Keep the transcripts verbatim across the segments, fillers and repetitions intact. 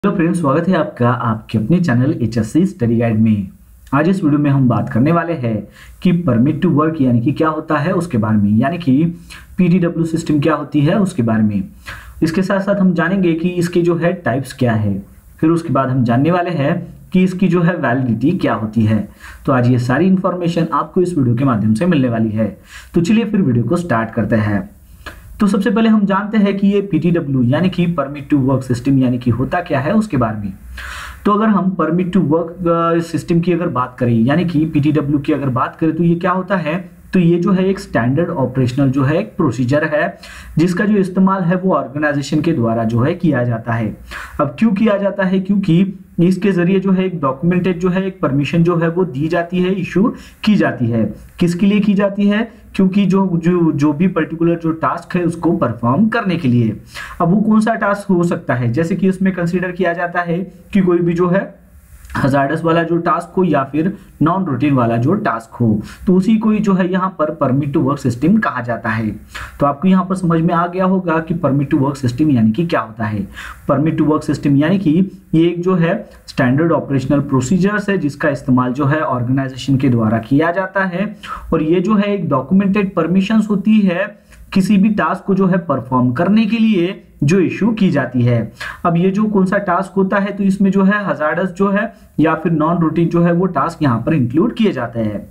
Hello friends, स्वागत है आपका आपके अपने चैनल एचएससी स्टडी गाइड में। आज इस वीडियो में हम बात करने वाले हैं कि परमिट टू वर्क यानी कि क्या होता है उसके बारे में, यानी कि पीटीडब्ल्यू सिस्टम क्या होती है उसके बारे में। इसके साथ साथ हम जानेंगे कि इसके जो है टाइप्स क्या है, फिर उसके बाद हम जानने वाले हैं कि इसकी जो है वैलिडिटी क्या होती है। तो आज ये सारी इंफॉर्मेशन आपको इस वीडियो के माध्यम से मिलने वाली है। तो चलिए फिर वीडियो को स्टार्ट करते हैं। तो सबसे पहले हम जानते हैं कि ये पीटीडब्ल्यू यानी कि परमिट टू वर्क सिस्टम यानी कि होता क्या है उसके बारे में। तो अगर हम परमिट टू वर्क सिस्टम की अगर बात करें यानी कि पीटीडब्ल्यू की अगर बात करें तो ये क्या होता है, तो ये जो है एक स्टैंडर्ड ऑपरेशनल जो है एक प्रोसीजर है जिसका जो इस्तेमाल है वो ऑर्गेनाइजेशन के द्वारा जो है किया जाता है। अब क्यों किया जाता है, क्योंकि इसके जरिए जो है एक डॉक्यूमेंटेड जो है एक परमिशन जो है वो दी जाती है, इशू की जाती है। किसके लिए की जाती है? क्योंकि जो जो जो भी पर्टिकुलर जो टास्क है उसको परफॉर्म करने के लिए। अब वो कौन सा टास्क हो सकता है, जैसे कि इसमें कंसीडर किया जाता है कि कोई भी जो है हजार्डस वाला जो टास्क हो या फिर नॉन रूटीन वाला जो टास्क हो, तो उसी को ही जो है यहाँ पर परमिट टू वर्क सिस्टम कहा जाता है। तो आपको यहाँ पर समझ में आ गया होगा कि परमिट टू वर्क सिस्टम यानी कि क्या होता है। परमिट टू वर्क सिस्टम यानी कि ये एक जो है स्टैंडर्ड ऑपरेशनल प्रोसीजर्स है जिसका इस्तेमाल जो है ऑर्गेनाइजेशन के द्वारा किया जाता है, और ये जो है एक डॉक्यूमेंटेड परमिशंस होती है किसी भी टास्क को जो है परफॉर्म करने के लिए जो इशू की जाती है। अब ये जो कौन सा टास्क होता है, तो इसमें जो है हजार्डस जो है या फिर नॉन रूटीन जो है वो टास्क यहाँ पर इंक्लूड किए जाते हैं।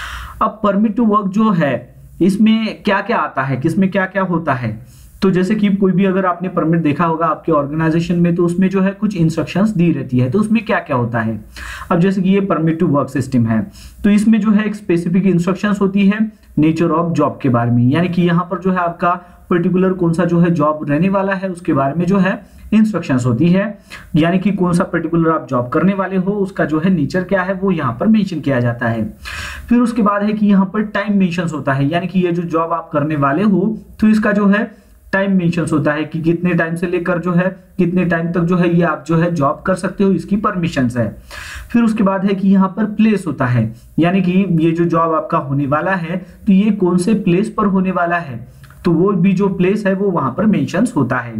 अब परमिट टू वर्क जो है इसमें क्या क्या आता है, किसमें क्या क्या होता है, तो जैसे कि कोई भी अगर आपने परमिट देखा होगा आपके ऑर्गेनाइजेशन में, तो उसमें जो है कुछ इंस्ट्रक्शंस दी रहती है। तो उसमें क्या क्या होता है, अब जैसे कि ये परमिट टू वर्क सिस्टम है तो इसमें जो है एक स्पेसिफिक इंस्ट्रक्शंस होती है नेचर ऑफ जॉब के बारे में, यानी कि यहाँ पर जो है आपका पर्टिकुलर कौन सा जो है जॉब रहने वाला है उसके बारे में जो है इंस्ट्रक्शंस होती है, यानी कि कौन सा पर्टिकुलर आप जॉब करने वाले हो उसका जो है नेचर क्या है वो यहाँ पर मेंशन किया जाता है। फिर उसके बाद है कि यहाँ पर टाइम मेंशंस होता है, यानी कि ये जो जॉब आप करने वाले हो तो इसका जो है टाइम मेंशंस होता है कि कितने टाइम से लेकर जो है कितने टाइम तक जो है ये आप जो है जॉब कर सकते हो, इसकी परमिशंस है। फिर उसके बाद है कि यहाँ पर प्लेस होता है, यानी कि ये जो जॉब आपका होने वाला है तो ये कौन से प्लेस पर होने वाला है, तो वो भी जो प्लेस है वो वहां पर मेंशंस होता है।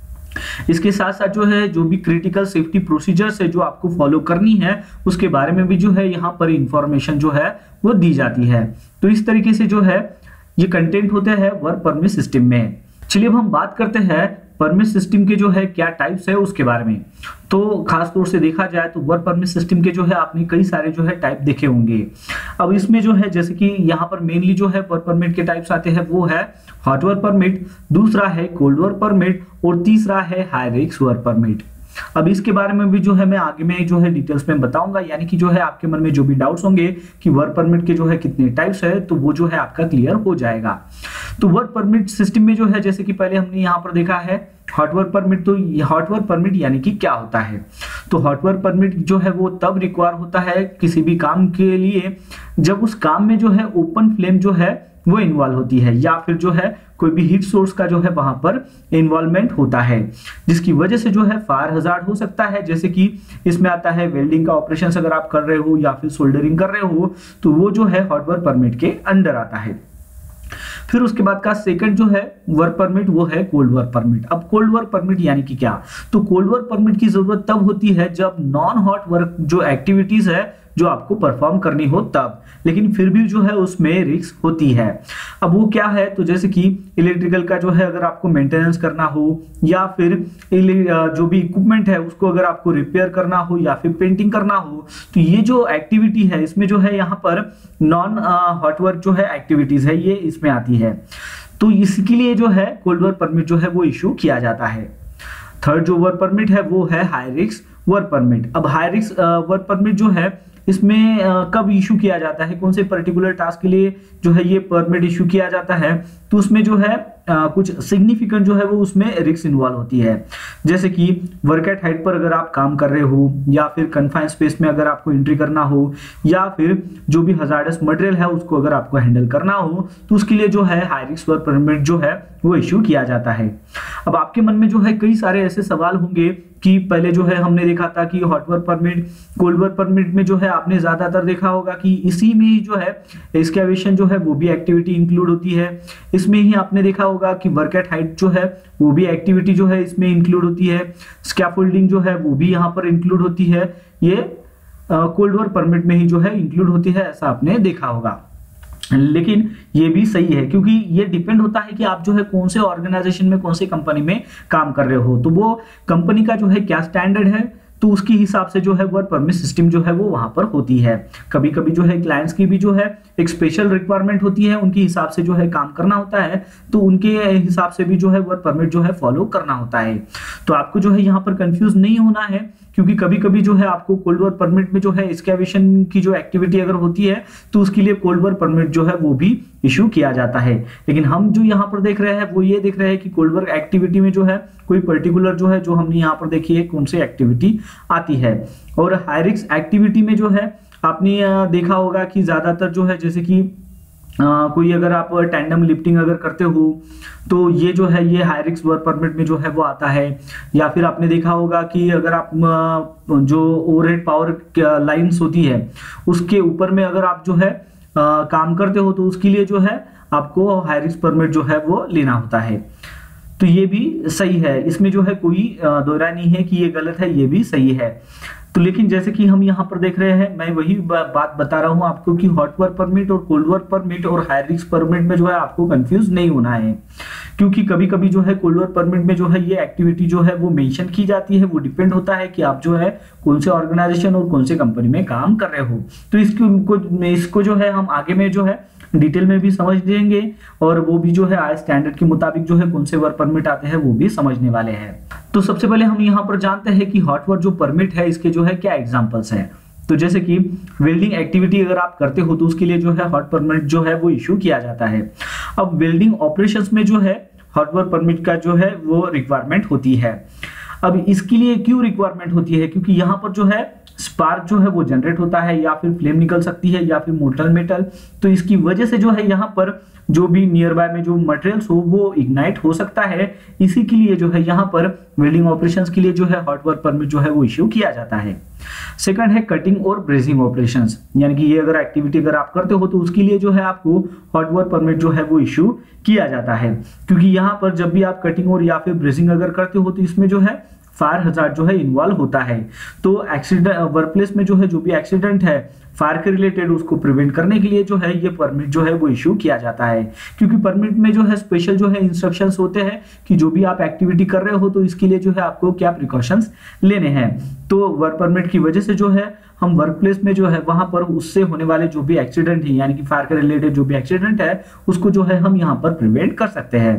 इसके साथ साथ जो है जो भी क्रिटिकल सेफ्टी प्रोसीजर्स है जो आपको फॉलो करनी है उसके बारे में भी जो है यहाँ पर इंफॉर्मेशन जो है वो दी जाती है। तो इस तरीके से जो है ये कंटेंट होते हैं वर्क परमिट सिस्टम में। चलिए अब हम बात करते हैं परमिट सिस्टम के जो है क्या टाइप्स है उसके बारे में। तो खास तौर से देखा जाए तो वर्क परमिट सिस्टम के जो है आपने कई सारे जो है टाइप देखे होंगे। अब इसमें जो है जैसे कि यहाँ पर मेनली जो है वर्क परमिट के टाइप्स आते हैं वो है हॉट वर्क परमिट, दूसरा है कोल्ड वर्क परमिट और तीसरा है हाई रिस्क वर्क परमिट। अब इसके बारे में भी जो है मैं आगे में जो है डिटेल्स में बताऊंगा, यानी कि जो है आपके मन में जो भी डाउट्स होंगे कि वर्क परमिट के जो है कितने टाइप्स है तो वो जो है आपका क्लियर हो जाएगा। तो वर्क परमिट सिस्टम में जो है जैसे कि पहले हमने यहाँ पर देखा है हॉट वर्क परमिट, तो हॉट वर्क परमिट यानी कि क्या होता है, तो हॉट वर्क परमिट जो है वो तब रिक्वायर होता है किसी भी काम के लिए जब उस काम में जो है ओपन फ्लेम जो है वो इन्वॉल्व होती है या फिर जो है कोई भी हीट सोर्स का जो है वहां पर इन्वॉल्वमेंट होता है, जिसकी वजह से जो है फायर हजार्ड हो सकता है। जैसे कि इसमें आता है वेल्डिंग का ऑपरेशन अगर आप कर रहे हो या फिर सोल्डरिंग कर रहे हो तो वो जो है हॉट वर्क परमिट के अंडर आता है। फिर उसके बाद का सेकंड जो है वर्क परमिट वो है कोल्ड वर्क परमिट। अब कोल्ड वर्क परमिट यानी कि क्या, तो कोल्ड वर्क परमिट की जरूरत तब होती है जब नॉन हॉट वर्क जो एक्टिविटीज है जो आपको परफॉर्म करनी हो तब, लेकिन फिर भी जो है उसमें रिस्क होती है। अब वो क्या है, तो जैसे कि इलेक्ट्रिकल का जो है अगर आपको मेंटेनेंस करना हो या फिर जो भी इक्विपमेंट है उसको अगर आपको रिपेयर करना हो या फिर पेंटिंग करना हो, तो ये जो एक्टिविटी है इसमें जो है यहाँ पर नॉन हॉट वर्क जो है एक्टिविटीज है ये इसमें आती है। तो इसके लिए जो है कोल्ड वर्क परमिट जो है वो इशू किया जाता है। थर्ड जो वर्क परमिट है वो है हाई रिस्क वर्क परमिट। अब हाई रिस्क वर्क परमिट जो है इसमें कब इशू किया जाता है, कौन से पर्टिकुलर टास्क के लिए जो है ये परमिट इशू किया जाता है, तो उसमें जो है आ, कुछ सिग्निफिकेंट जो है वो उसमें रिस्क इन्वॉल्व होती है। जैसे कि वर्क एट हाइट पर अगर आप काम कर रहे हो या फिर कन्फाइंड स्पेस में अगर आपको एंट्री करना हो या फिर जो भी हजार्डस मटेरियल है उसको अगर आपको हैंडल करना हो तो उसके लिए जो है हाई रिस्क वर्क परमिट जो है वो इशू किया जाता है। अब आपके मन में जो है कई सारे ऐसे सवाल होंगे कि पहले जो है हमने देखा था कि hot work permit cold work permit में जो है आपने ज्यादातर देखा होगा कि इसी में ही जो है एक्सकैवेशन जो है वो भी एक्टिविटी इंक्लूड होती है। इसमें ही आपने देखा होगा कि वर्क एट हाइट जो है वो भी एक्टिविटी जो है इसमें इंक्लूड होती है, स्कैफोल्डिंग जो है वो भी यहाँ पर इंक्लूड होती है, ये कोल्ड वर्क परमिट में ही जो है इंक्लूड होती है, ऐसा आपने देखा होगा। लेकिन ये भी सही है क्योंकि ये डिपेंड होता है कि आप जो है कौन से ऑर्गेनाइजेशन में, कौन से कंपनी में काम कर रहे हो, तो वो कंपनी का जो है क्या स्टैंडर्ड है तो उसके हिसाब से जो है वर्क परमिट सिस्टम जो है वो वहां पर होती है। कभी कभी जो है क्लाइंट्स की भी जो है एक स्पेशल रिक्वायरमेंट होती है, उनके हिसाब से जो है काम करना होता है, तो उनके हिसाब से भी जो है वर्क परमिट जो है फॉलो करना होता है। तो आपको जो है यहाँ पर कंफ्यूज नहीं होना है क्योंकि कभी कभी जो है आपको कोल्ड वर्क परमिट में जो है एक्सकैवेशन की जो एक्टिविटी अगर होती है तो उसके लिए कोल्ड वर्क परमिट जो है वो भी इशू किया जाता है। लेकिन हम जो यहाँ पर देख रहे हैं वो ये देख रहे हैं कि कोल्ड वर्क एक्टिविटी में जो है कोई पर्टिकुलर जो है जो हमने यहाँ पर देखी है कौन सी एक्टिविटी आती है। और हाई रिस्क एक्टिविटी में जो है आपने देखा होगा कि ज्यादातर जो है जैसे कि आ, कोई अगर आप टैंडम लिफ्टिंग अगर करते हो तो ये जो है ये हाई रिस्क वर्क परमिट में जो है वो आता है। या फिर आपने देखा होगा कि अगर आप जो ओवरहेड पावर लाइंस होती है उसके ऊपर में अगर आप जो है आ, काम करते हो तो उसके लिए जो है आपको हाई रिस्क परमिट जो है वो लेना होता है। तो ये भी सही है, इसमें जो है कोई दो राय नहीं है कि ये गलत है, ये भी सही है। तो लेकिन जैसे कि हम यहाँ पर देख रहे हैं, मैं वही बात बता रहा हूँ आपको कि हॉट वर्क परमिट और कोल्ड वर्क परमिट और हाई रिस्क परमिट में जो है आपको कंफ्यूज नहीं होना है क्योंकि कभी कभी जो है कोल्ड वर्क परमिट में जो है ये एक्टिविटी जो है वो मेंशन की जाती है, वो डिपेंड होता है कि आप जो है कौन से ऑर्गेनाइजेशन और कौन से कंपनी में काम कर रहे हो। तो इसको इसको जो है हम आगे में जो है डिटेल में भी समझ लेंगे और वो भी जो है आज स्टैंडर्ड के मुताबिक जो है कौन से वर्क परमिट आते हैं वो भी समझने वाले हैं। तो सबसे पहले हम यहाँ पर जानते हैं कि हॉट वर्क जो परमिट है इसके जो है क्या एग्जांपल्स हैं। तो जैसे कि वेल्डिंग एक्टिविटी अगर आप करते हो तो उसके लिए जो है हॉट परमिट जो है वो इशू किया जाता है। अब वेल्डिंग ऑपरेशंस में जो है हॉट वर्क परमिट का जो है वो रिक्वायरमेंट होती है। अब इसके लिए क्यों रिक्वायरमेंट होती है, क्योंकि यहाँ पर जो है स्पार्क जो है वो जनरेट होता है या फिर फ्लेम निकल सकती है या फिर मोल्टन मेटल, तो इसकी वजह से जो है यहाँ पर जो भी नियर बाय में जो मटेरियल्स हो वो इग्नाइट हो सकता है। इसी के लिए जो है यहाँ पर वेल्डिंग ऑपरेशंस के लिए जो है हॉट वर्क परमिट जो है वो इश्यू किया जाता है। सेकंड है कटिंग और ब्रेजिंग ऑपरेशंस, यानी कि ये अगर एक्टिविटी अगर आप करते हो तो उसके लिए जो है आपको हॉट वर्क परमिट जो है वो इश्यू किया जाता है, क्योंकि यहाँ पर जब भी आप कटिंग और या फिर ब्रेजिंग अगर करते हो तो इसमें जो है फायर हजार्ड जो है इन्वॉल्व होता है। तो एक्सीडेंट वर्क प्लेस में जो है जो भी एक्सीडेंट है फायर के रिलेटेड उसको प्रिवेंट करने के लिए जो है ये परमिट जो है वो इशू किया जाता है, क्योंकि परमिट में जो है स्पेशल जो है इंस्ट्रक्शंस होते हैं कि जो भी आप एक्टिविटी कर रहे हो तो इसके लिए जो है आपको क्या प्रिकॉशंस लेने हैं। तो वर्क परमिट की वजह से जो है हम वर्क प्लेस में जो है वहां पर उससे होने वाले जो भी एक्सीडेंट है यानी कि फायर के रिलेटेड जो भी एक्सीडेंट है उसको जो है हम यहाँ पर प्रिवेंट कर सकते हैं।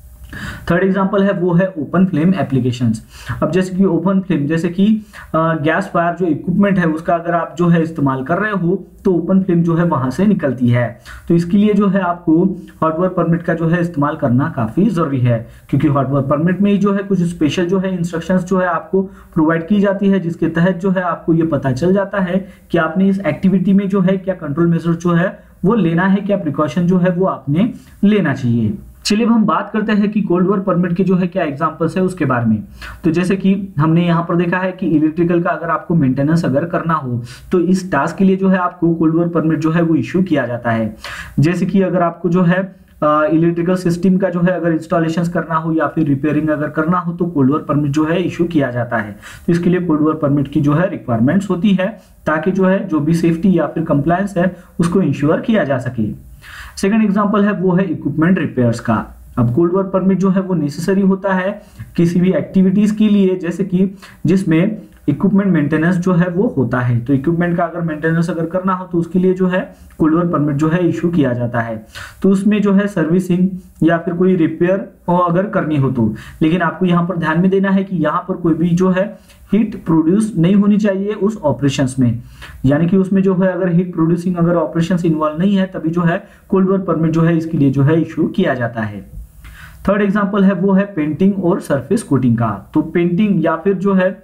थर्ड एग्जांपल है वो है ओपन फ्लेम एप्लीकेशंस। अब जैसे कि ओपन फ्लेम जैसे कि गैस फायर जो इक्विपमेंट है उसका अगर आप जो है इस्तेमाल कर रहे हो तो ओपन फ्लेम जो है वहां से निकलती है, तो इसके लिए जो है आपको हॉट वर्क परमिट का जो है इस्तेमाल करना काफी जरूरी है, क्योंकि हॉट वर्क परमिट में ही जो है कुछ स्पेशल जो है इंस्ट्रक्शंस जो है आपको प्रोवाइड की जाती है, जिसके तहत जो है आपको ये पता चल जाता है कि आपने इस एक्टिविटी में जो है क्या कंट्रोल मेजर जो है वो लेना है, क्या प्रिकॉशन जो है वो आपने लेना चाहिए। चलिए अब हम बात करते हैं कि कोल्ड वर्क परमिट के जो है क्या एग्जांपल्स है उसके बारे में। तो जैसे कि हमने यहाँ पर देखा है कि इलेक्ट्रिकल का अगर आपको मेंटेनेंस अगर करना हो तो इस टास्क के लिए जो है आपको कोल्ड वर्क परमिट जो है वो इश्यू किया जाता है। जैसे कि अगर आपको जो है इलेक्ट्रिकल सिस्टम का जो है अगर इंस्टॉलेशन करना हो या फिर रिपेयरिंग अगर करना हो तो कोल्ड वर्क परमिट जो है इशू किया जाता है। तो इसके लिए कोल्ड वर्क परमिट की जो है रिक्वायरमेंट्स होती है ताकि जो है जो भी सेफ्टी या फिर कंप्लायंस है उसको इंश्योर किया जा सके। सेकंड एग्जांपल है वो है इक्विपमेंट रिपेयर्स का। अब कोल्ड वर्क परमिट जो है वो नेसेसरी होता है किसी भी एक्टिविटीज के लिए जैसे कि जिसमें इक्विपमेंट मेंटेनेंस जो है वो होता है। तो इक्विपमेंट का अगर मेंटेनेंस अगर करना हो तो उसके लिए जो है कोल्ड वर्क परमिट जो है इशू किया जाता है। तो उसमें जो है सर्विसिंग या फिर कोई रिपेयर अगर करनी हो तो, लेकिन आपको यहाँ पर ध्यान में देना है कि यहाँ पर कोई भी जो है हीट प्रोड्यूस नहीं होनी चाहिए उस ऑपरेशंस में, यानी कि उसमें जो है अगर हीट प्रोड्यूसिंग अगर ऑपरेशंस इन्वॉल्व नहीं है तभी जो है कोल्ड वर्क परमिट जो है इसके लिए जो है इशू किया जाता है। थर्ड एग्जांपल है वो है पेंटिंग और सरफेस कोटिंग का। तो पेंटिंग या फिर जो है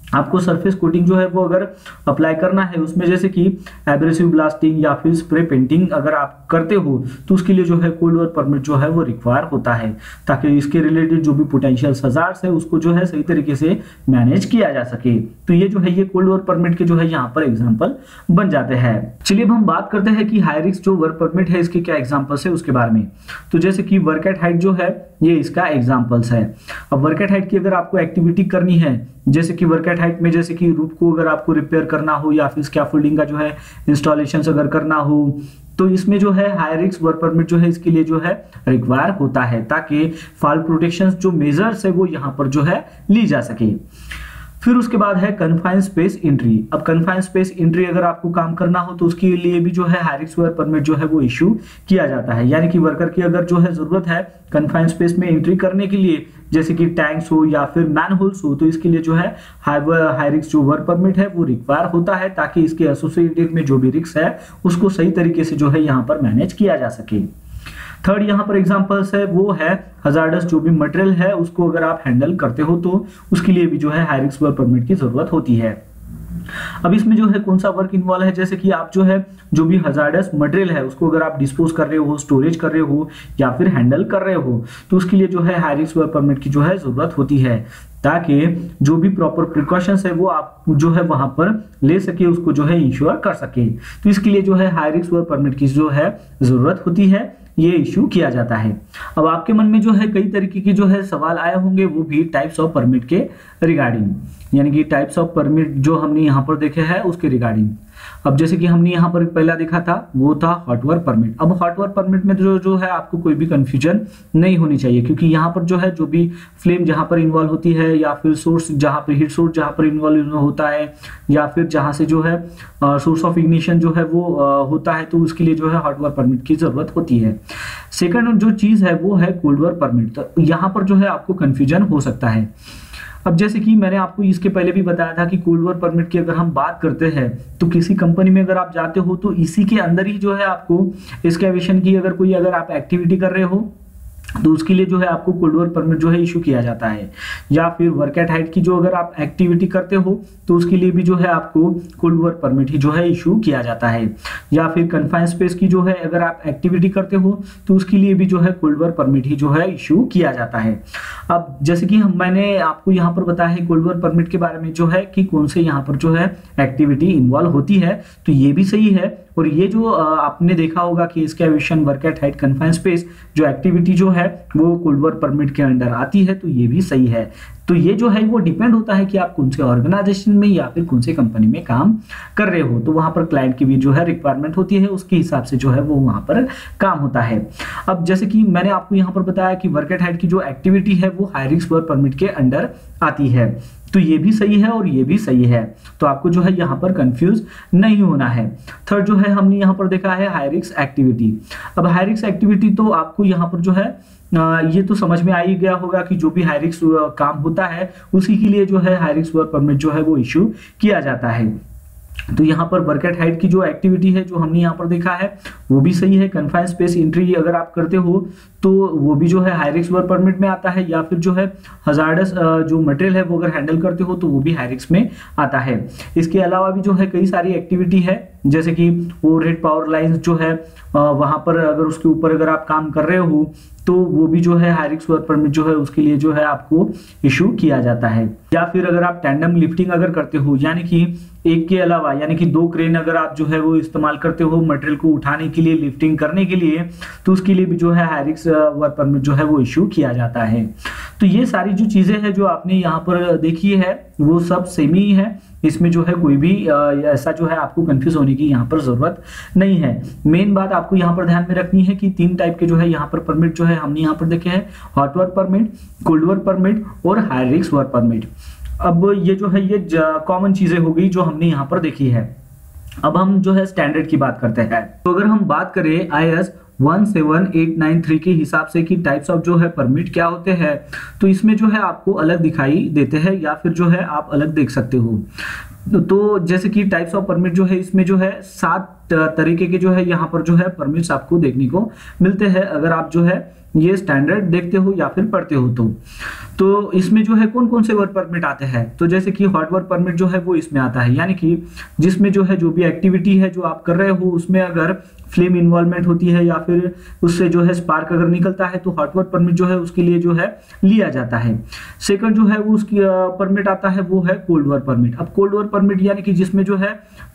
आपको सरफेस कोटिंग जो है वो अगर अप्लाई करना है उसमें, जैसे कि एब्रेसिव ब्लास्टिंग या फिर स्प्रे पेंटिंग अगर आप करते हो तो उसके लिए जो है कोल्ड वर्क परमिट जो है वो रिक्वायर होता है, ताकि इसके रिलेटेड जो भी पोटेंशियल हजार्ड्स है उसको जो है सही तरीके से मैनेज किया जा सके। तो ये जो है ये कोल्ड वर्क परमिट के जो है यहाँ पर एग्जाम्पल बन जाते हैं। चलिए अब हम बात करते हैं कि हाई रिस्क जो वर्क परमिट है इसके क्या एग्जाम्पल्स है उसके बारे में। तो जैसे कि वर्क एट हाइट जो है ये इसका एग्जाम्पल्स है। अब वर्क एट हाइट की अगर आपको एक्टिविटी करनी है, जैसे कि वर्क एट हाइट में जैसे कि रूफ को अगर आपको रिपेयर करना हो या फिर स्कैफोल्डिंग का जो है इंस्टॉलेशन अगर करना हो, तो इसमें जो है हाई रिस्क वर्क परमिट जो है इसके लिए जो है रिक्वायर होता है, ताकि फॉल प्रोटेक्शन जो मेजर्स है वो यहाँ पर जो है ली जा सके। फिर उसके बाद है कन्फाइंड स्पेस एंट्री। अब कन्फाइंड स्पेस एंट्री अगर आपको काम करना हो तो उसके लिए भी जो है हाई रिस्क वर्क परमिट जो है वो इशू किया जाता है, यानी कि वर्कर की अगर जो है जरूरत है कन्फाइंड स्पेस में एंट्री करने के लिए, जैसे कि टैंक्स हो या फिर मैनहोल्स हो, तो इसके लिए जो है हाई हाई रिस्क जो वर्क परमिट है वो रिक्वायर होता है, ताकि इसके एसोसिएटेड में जो भी रिस्क है उसको सही तरीके से जो है यहाँ पर मैनेज किया जा सके। थर्ड यहाँ पर एग्जांपल्स है वो है हजार्डस जो भी मटेरियल है उसको अगर आप हैंडल करते हो तो उसके लिए भी जो है हाई रिस्क वर्क परमिट की जरूरत होती है। अब इसमें जो है कौन सा वर्क इन्वॉल्व है, जैसे कि आप जो है जो भी हजार्डस मटेरियल है उसको अगर आप डिस्पोज कर रहे हो, स्टोरेज कर रहे हो या फिर हैंडल कर रहे हो, तो उसके लिए जो है हाई रिस्क वर्क परमिट की जो है जरूरत होती है, ताकि जो भी प्रॉपर प्रिकॉशंस है वो आप जो है वहां पर ले सके, उसको जो है इंश्योर कर सके। तो इसके लिए जो है हाई रिस्क वर्क परमिट की जो है जरूरत होती है, ये इशू किया जाता है। अब आपके मन में जो है कई तरीके के जो है सवाल आए होंगे, वो भी टाइप्स ऑफ परमिट के रिगार्डिंग, यानी कि टाइप्स ऑफ परमिट जो हमने यहाँ पर देखे हैं उसके रिगार्डिंग। अब जैसे कि हमने यहाँ पर पहला देखा था वो था हॉट वर्क परमिट। अब हॉट वर्क परमिट में जो जो है आपको कोई भी कंफ्यूजन नहीं होनी चाहिए, क्योंकि यहाँ पर जो है जो भी फ्लेम जहाँ पर इन्वॉल्व होती है या फिर सोर्स जहाँ पर हीट सोर्स जहाँ पर इन्वॉल्व होता है या फिर जहाँ से जो है सोर्स ऑफ इग्निशन जो है वो आ, होता है, तो उसके लिए जो है हॉट वर्क परमिट की जरूरत होती है। सेकंड जो चीज है वो है कोल्ड वर्क परमिट। तो यहाँ पर जो है आपको कंफ्यूजन हो सकता है। अब जैसे कि मैंने आपको इसके पहले भी बताया था कि कोल्ड वर्क परमिट की अगर हम बात करते हैं तो किसी कंपनी में अगर आप जाते हो तो इसी के अंदर ही जो है आपको एक्सकैवेशन की अगर कोई अगर आप एक्टिविटी कर रहे हो तो उसके लिए जो है आपको कोल्ड वर्क परमिट जो है इशू किया जाता है, या फिर वर्क एट हाइट की जो अगर आप एक्टिविटी करते हो तो उसके लिए भी जो है आपको कोल्ड वर्क परमिट ही जो है इशू किया जाता है, या फिर कन्फाइंड स्पेस की जो है अगर आप एक्टिविटी करते हो तो उसके लिए भी जो है कोल्ड वर्क परमिट ही जो है इशू किया जाता है। अब जैसे कि हम मैंने आपको यहाँ पर बताया है कोल्ड वर्क परमिट के बारे में जो है कि कौन से यहाँ पर जो है एक्टिविटी इन्वॉल्व होती है, तो ये भी सही है। और ये जो आपने देखा होगा कि excavation, work at height, confined space जो एक्टिविटी जो है वो कोल्ड वर्क परमिट के अंडर आती है, तो ये भी सही है। तो ये जो है वो डिपेंड होता है कि आप कौन से ऑर्गेनाइजेशन में या फिर कौन से कंपनी में काम कर रहे हो, तो वहां पर क्लाइंट की भी जो है रिक्वायरमेंट होती है, उसके हिसाब से जो है वो वहां पर काम होता है। अब जैसे कि मैंने आपको यहाँ पर बताया कि वर्क एट हाइट की जो एक्टिविटी है वो हाई रिस्क वर्क परमिट के अंडर आती है, तो ये भी सही है और ये भी सही है, तो आपको जो है यहाँ पर कंफ्यूज नहीं होना है। थर्ड जो है हमने यहाँ पर देखा है हाई रिस्क एक्टिविटी। अब हाई रिस्क एक्टिविटी तो आपको यहाँ पर जो है ये तो समझ में आ ही गया होगा कि जो भी हाई रिस्क काम होता है उसी के लिए जो है हाई रिस्क वर्क परमिट जो है वो इशू किया जाता है। तो यहाँ पर वर्क एट हाइट की जो एक्टिविटी है जो हमने यहाँ पर देखा है वो भी सही है। कन्फाइंड स्पेस एंट्री अगर आप करते हो तो वो भी जो है हाई रिस्क वर्क परमिट में आता है, या फिर जो है हजार्डस जो मटेरियल है वो अगर हैंडल करते हो तो वो भी हाई रिस्क में आता है। इसके अलावा भी जो है कई सारी एक्टिविटी है, जैसे कि ओवरहेड पावर लाइंस जो है वहां पर अगर उसके ऊपर अगर आप काम कर रहे हो तो वो भी जो है हाई रिस्क वर्क परमिट जो है उसके लिए जो है आपको इशू किया जाता है। या फिर अगर आप टैंडम लिफ्टिंग अगर करते हो, यानी कि एक के अलावा यानी कि दो क्रेन अगर आप जो है वो इस्तेमाल करते हो मटेरियल को उठाने के लिए, लिफ्टिंग करने के लिए, तो उसके लिए भी जो है हाई रिस्क वर्क परमिट जो है वो इशू किया जाता है। तो ये सारी जो चीजें हैं जो आपने यहाँ पर देखी है वो सब सेम ही है, इसमें जो है कोई भी ऐसा जो है आपको कंफ्यूज होने की यहाँ पर जरूरत नहीं है। मेन बात आपको यहाँ पर ध्यान में रखनी है कि तीन टाइप के जो है यहाँ पर परमिट जो है हमने यहाँ पर देखे हैं, hot work permit, cold work permit और हाई रिस्क वर्क परमिट। अब ये जो है ये कॉमन चीजें हो गई जो हमने यहाँ पर देखी है। अब हम जो है स्टैंडर्ड की बात करते हैं। तो अगर हम बात करें I S one seven eight nine three के हिसाब से कि टाइप्स ऑफ जो है परमिट क्या होते हैं, तो इसमें जो है आपको अलग दिखाई देते हैं या फिर जो है आप अलग देख सकते हो। तो जैसे कि टाइप्स ऑफ परमिट जो है इसमें जो है सात तरीके के जो है यहाँ पर जो है परमिट्स आपको देखने को मिलते हैं। अगर आप जो है ये स्टैंडर्ड देखते हो या फिर पढ़ते हो तो तो इसमें जो है कौन कौन से वर्क परमिट आते हैं, तो जैसे कि हॉट वर्क परमिट जो है वो इसमें आता है, यानी कि जिसमें जो है जो भी एक्टिविटी है जो आप कर रहे हो उसमें अगर फ्लेम इन्वॉल्वमेंट होती है या फिर उससे जो है स्पार्क अगर निकलता है तो हॉट वर्क परमिट जो है उसके लिए जो है लिया जाता है। सेकंड जो है वो उसकी परमिट आता है वो है कोल्ड वर्क परमिट। अब कोल्ड वर्क परमिट यानी कि जिसमें जो है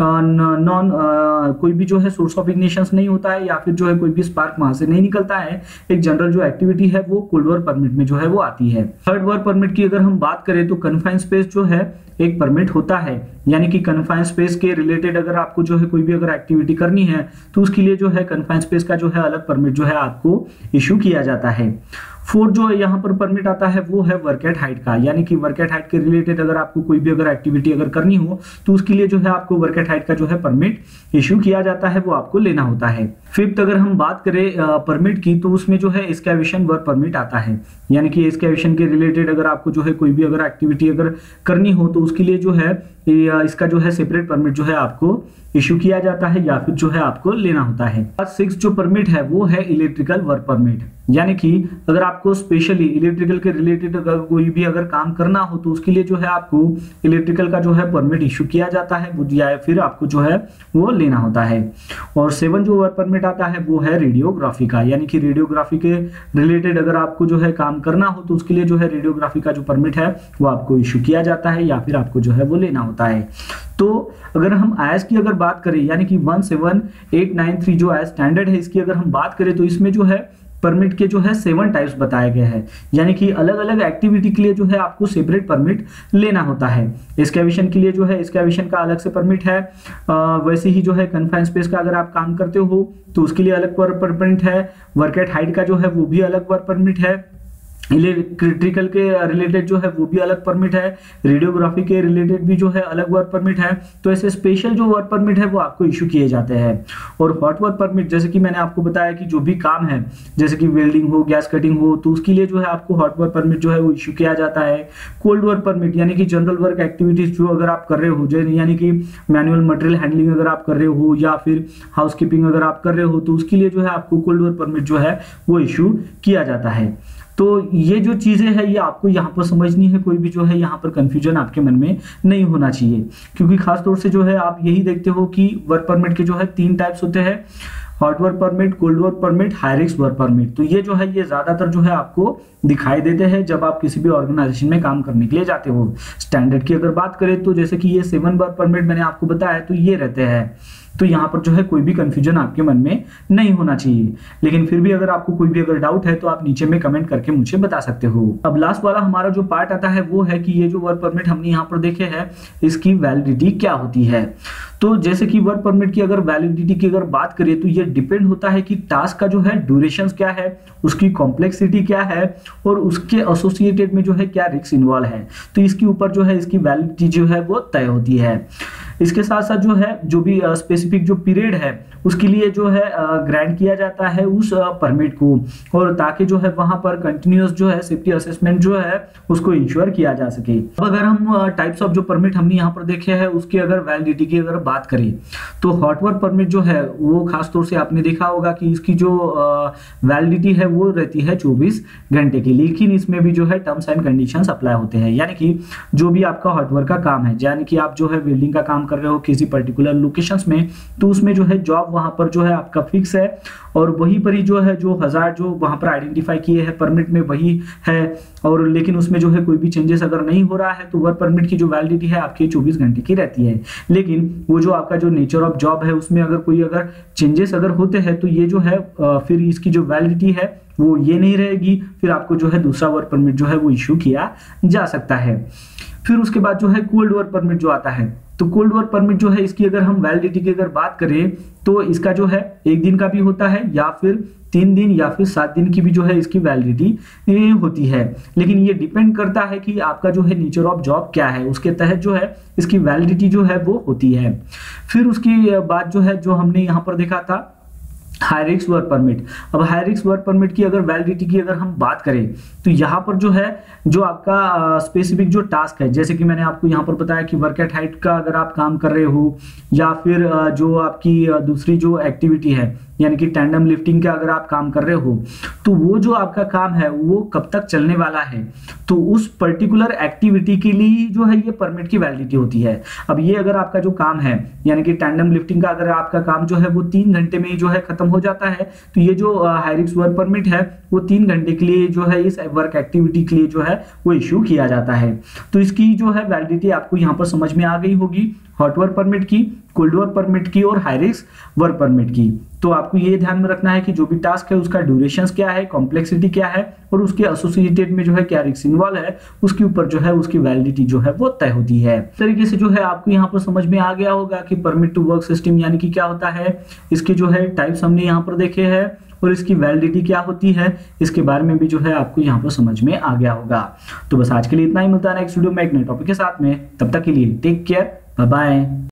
नॉन कोई भी जो है सोर्स ऑफ इग्निशन नहीं होता है या फिर जो है कोई भी स्पार्क वहां से नहीं निकलता है, एक जनरल जो एक्टिविटी है वो कोल्ड वर्क परमिट में जो है वो आती है। थर्ड वर्क परमिट की अगर हम बात करें तो कन्फाइंड स्पेस जो है एक परमिट होता है, यानी कि कन्फाइंड स्पेस के रिलेटेड अगर आपको जो है कोई भी अगर एक्टिविटी करनी है तो उसके लिए जो है कन्फाइंड स्पेस का जो है अलग परमिट जो है आपको इशू किया जाता है। फोर्थ जो यहाँ पर परमिट आता है वो है वर्क एट हाइट का, यानी कि वर्क एट हाइट के रिलेटेड अगर आपको कोई भी अगर एक्टिविटी अगर करनी हो तो उसके लिए जो है आपको वर्क एट हाइट का जो है परमिट इशू किया जाता है, वो आपको लेना होता है। फिफ्थ अगर हम बात करें परमिट की तो उसमें जो है एक्सकैवेशन वर्क परमिट आता है, यानी कि एक्सकैवेशन के रिलेटेड अगर आपको जो है कोई भी अगर एक्टिविटी अगर करनी हो तो उसके लिए जो है इसका जो है सेपरेट परमिट जो है आपको इशू किया जाता है या फिर जो है आपको लेना होता है। सिक्स जो परमिट है वो है इलेक्ट्रिकल वर्क परमिट, यानी कि अगर आपको स्पेशली इलेक्ट्रिकल के रिलेटेड अगर कोई भी अगर काम करना हो तो उसके लिए जो है आपको इलेक्ट्रिकल का जो है परमिट इशू किया जाता है वो या फिर आपको जो है वो लेना होता है। और सेवन जो वर्क परमिट आता है वो है रेडियोग्राफी का, यानी कि रेडियोग्राफी के रिलेटेड अगर आपको जो है काम करना हो तो उसके लिए जो है रेडियोग्राफी का जो परमिट है वो आपको इशू किया जाता है या फिर आपको जो है वो लेना होता है। तो अगर हम आईएएस की अगर बात करें, यानी कि one seven eight nine three जो आईएएस स्टैंडर्ड है इसकी अगर हम बात करें तो इसमें जो है परमिट के जो है सेवन टाइप्स बताए गए हैं, यानी कि अलग अलग एक्टिविटी के लिए जो है आपको सेपरेट परमिट लेना होता है। एक्सकैवेशन के लिए जो है एक्सकैवेशन का अलग से परमिट है, आ, वैसे ही जो है कन्फाइंड स्पेस का अगर आप काम करते हो तो उसके लिए अलग वर्क परमिट है। वर्क एट हाइट का जो है वो भी अलग वर्क परमिट है। इलेक्ट्रिकल के रिलेटेड जो है वो भी अलग परमिट है। रेडियोग्राफी के रिलेटेड भी जो है अलग वर्क परमिट है। तो ऐसे स्पेशल जो वर्क परमिट है वो आपको इशू किए जाते हैं। और हॉट वर्क परमिट जैसे कि मैंने आपको बताया कि जो भी काम है जैसे कि वेल्डिंग हो, गैस कटिंग हो, तो उसके लिए जो है आपको हॉट वर्क परमिट जो है वो इशू किया जाता है। कोल्ड वर्क परमिट यानी कि जनरल वर्क एक्टिविटीज जो अगर आप कर रहे हो, यानी कि मैनुअल मटेरियल हैंडलिंग अगर आप कर रहे हो या फिर हाउसकीपिंग अगर आप कर रहे हो तो उसके लिए जो है आपको कोल्ड वर्क परमिट जो है वो इशू किया जाता है। तो ये जो चीजें हैं ये आपको यहाँ पर समझनी है, कोई भी जो है यहाँ पर कंफ्यूजन आपके मन में नहीं होना चाहिए, क्योंकि खास तौर से जो है आप यही देखते हो कि वर्क परमिट के जो है तीन टाइप्स होते हैं, hot work permit, cold work permit, high risk work permit. तो ये जो है ये ज्यादातर जो है आपको दिखाई देते हैं जब आप किसी भी ऑर्गेनाइजेशन में काम करने के लिए जाते हो। स्टैंडर्ड की अगर बात करें तो जैसे कि ये सेवन वर्क परमिट मैंने आपको बताया तो ये रहते हैं, तो यहाँ पर जो है कोई भी कंफ्यूजन आपके मन में नहीं होना चाहिए। लेकिन फिर भी अगर आपको कोई भी अगर डाउट है तो आप नीचे में कमेंट करके मुझे बता सकते हो। अब लास्ट वाला हमारा जो पार्ट आता है वो है कि ये जो वर्क परमिट हमने यहाँ पर देखे हैं इसकी वैलिडिटी क्या होती है। तो जैसे कि वर्क परमिट की अगर वैलिडिटी की अगर बात करें तो ये डिपेंड होता है कि टास्क का जो है ड्यूरेशन क्या है, उसकी कॉम्प्लेक्सिटी क्या है और उसके एसोसिएटेड में जो है क्या रिस्क इन्वॉल्व है, तो इसके ऊपर जो है इसकी वैलिडिटी जो है वो तय होती है। इसके साथ साथ जो है जो भी स्पेसिफिक जो पीरियड है उसके लिए जो है ग्रांट किया जाता है उस परमिट को, और ताकि जो है वहां पर कंटिन्यूअस जो है सेफ्टी असेसमेंट जो है उसको इंश्योर किया जा सके। अब अगर हम टाइप्स ऑफ जो परमिट हमने यहाँ पर देखे हैं उसकी अगर वैलिडिटी की अगर बात करें तो हॉट वर्क परमिट जो है वो खासतौर से आपने देखा होगा कि इसकी जो वैलिडिटी है वो रहती है चौबीस घंटे की, लेकिन इसमें भी जो है टर्म्स एंड कंडीशंस अप्लाई होते हैं। यानी कि जो भी आपका हॉट वर्क का काम है, यानी कि आप जो है वेल्डिंग का काम कर रहे हो किसी पर्टिकुलर लोकेशंस में, तो उसमें जो है जॉब वहां पर जो है आपका फिक्स है और वही पर ही जो है जो हजार जो वहां पर आइडेंटिफाई किए हैं परमिट में वही है, और लेकिन उसमें जो है कोई भी चेंजेस अगर नहीं हो रहा है तो वर्क परमिट की जो वैलिडिटी है आपकी चौबीस घंटे की रहती है। लेकिन वो जो आपका जो नेचर ऑफ जॉब है उसमें अगर कोई अगर चेंजेस अगर होते हैं तो ये जो है फिर इसकी जो वैलिडिटी है वो ये नहीं रहेगी, फिर आपको जो है दूसरा वर्क परमिट जो है वो इशू किया जा सकता है। फिर उसके बाद जो है कोल्ड वर्क परमिट जो आता है, तो कोल्ड वर्क परमिट जो है इसकी अगर हम वैलिडिटी की अगर बात करें तो इसका जो है एक दिन का भी होता है या फिर तीन दिन या फिर सात दिन की भी जो है इसकी वैलिडिटी होती है, लेकिन ये डिपेंड करता है कि आपका जो है नेचर ऑफ जॉब क्या है, उसके तहत जो है इसकी वैलिडिटी जो है वो होती है। फिर उसकी बाद जो है जो हमने यहाँ पर देखा था हाई रिस्क वर्क परमिट। अब हाई रिस्क वर्क परमिट की अगर वैलिडिटी की अगर हम बात करें तो यहाँ पर जो है जो आपका स्पेसिफिक जो टास्क है, जैसे कि मैंने आपको यहाँ पर बताया कि वर्क एट हाइट का अगर आप काम कर रहे हो या फिर जो आपकी दूसरी जो एक्टिविटी है यानी कि टैंडम लिफ्टिंग का अगर आप काम कर रहे हो तो वो जो आपका काम है वो कब तक चलने वाला है, तो उस पर्टिकुलर एक्टिविटी के लिए जो है ये परमिट की वैलिडिटी होती है। अब ये अगर आपका जो काम है यानी कि टैंडम लिफ्टिंग का अगर आपका काम जो है वो तीन घंटे में ही जो है खत्म हो जाता है, तो ये जो हाई रिस्क वर्क परमिट है वो तीन घंटे के लिए जो है इस वर्क एक्टिविटी के लिए जो है वो इश्यू किया जाता है। तो इसकी जो है वैलिडिटी आपको यहाँ पर समझ में आ गई होगी, हॉट वर्क परमिट की, कोल्ड वर्क परमिट की और हाई रिस्क वर्क परमिट की। तो आपको ये ध्यान में रखना है कि जो भी टास्क है उसका ड्यूरेशन क्या है, कॉम्प्लेक्सिटी क्या है और उसके एसोसिएटेड में जो है क्या रिस्क इन्वॉल्व है, उसके ऊपर जो है उसकी वैलिडिटी जो है वो तय होती है। इस तरीके से जो है आपको यहाँ पर समझ में आ गया होगा कि परमिट टू वर्क सिस्टम यानी कि क्या होता है, इसके जो है टाइप्स हमने यहाँ पर देखे हैं और इसकी वैलिडिटी क्या होती है, इसके बारे में भी जो है आपको यहाँ पर समझ में आ गया होगा। तो बस आज के लिए इतना ही, मिलता है नेक्स्ट वीडियो में एक नए टॉपिक के साथ में। तब तक के लिए टेक केयर, बाय बाय।